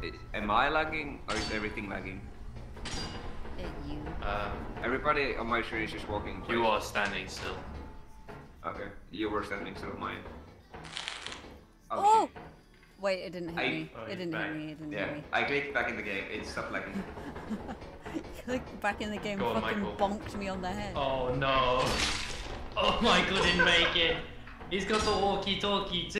Am I lagging or is everything lagging? You. Everybody on my screen is just walking in place. You are standing still. Okay, you were standing still, mine. Oh! Wait, it didn't hit me. Oh, It didn't hit me. It didn't hit me. I clicked back in the game. It stopped lagging. Clicked back in the game, Go on, fucking Michael. bonked me on the head. Oh no. Oh, Michael didn't make it. He's got the walkie-talkie too.